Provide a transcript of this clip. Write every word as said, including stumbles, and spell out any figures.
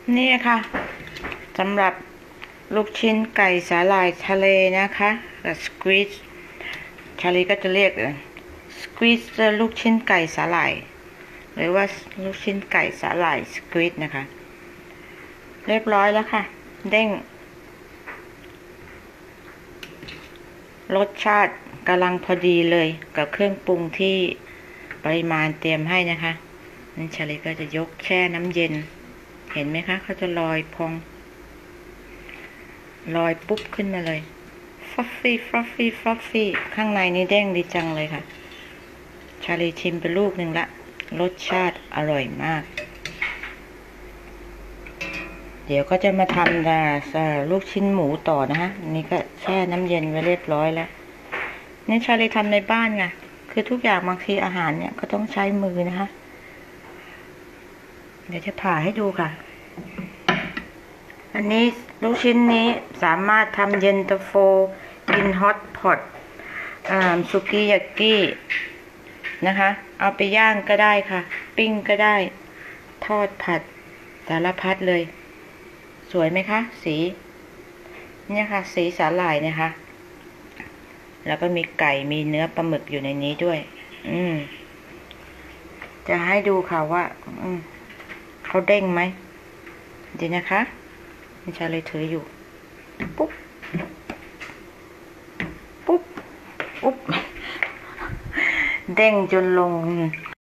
นี่ค่ะสำหรับลูกชิ้นไก่สาหร่ายทะเลนะคะกับสควีชชาลีก็จะเรียกสควีชลูกชิ้นไก่สาหร่ายหรือว่าลูกชิ้นไก่สาหร่ายสควีชนะคะเรียบร้อยแล้วค่ะเด้งรสชาติกำลังพอดีเลยกับเครื่องปรุงที่ปริมาณเตรียมให้นะคะนี่ชาลีก็จะยกแช่น้ำเย็นเห็นไหมคะเขาจะลอยพองลอยปุ๊บขึ้นมาเลยฟอฟฟี่ฟอฟฟี่ฟอฟฟี่ข้างในนี่เด้งดีจังเลยค่ะชาลีชิมไปลูกหนึ่งละรสชาติอร่อยมากเดี๋ยวก็จะมาทำลูกชิ้นหมูต่อนะคะนี่ก็แช่น้ำเย็นไว้เรียบร้อยแล้วนี่ชาลีทำในบ้านไงคือทุกอย่างบางทีอาหารเนี่ยก็ต้องใช้มือนะคะเดี๋ยวจะผ่าให้ดูค่ะอันนี้ลูกชิ้นนี้สามารถทำเย็นตาโฟกินฮอตพอตสุกิยากินะคะเอาไปย่างก็ได้ค่ะปิ้งก็ได้ทอดผัดสารพัดเลยสวยไหมคะสีเนี่ยค่ะสีสาหร่ายนะคะแล้วก็มีไก่มีเนื้อปลาหมึกอยู่ในนี้ด้วยอืมจะให้ดูค่ะว่าอืมเขาเด้งไหมเดี๋ยวนะคะนี่ชาเลยถืออยู่ปุ๊บปุ๊บปุ๊บเด้งจนลง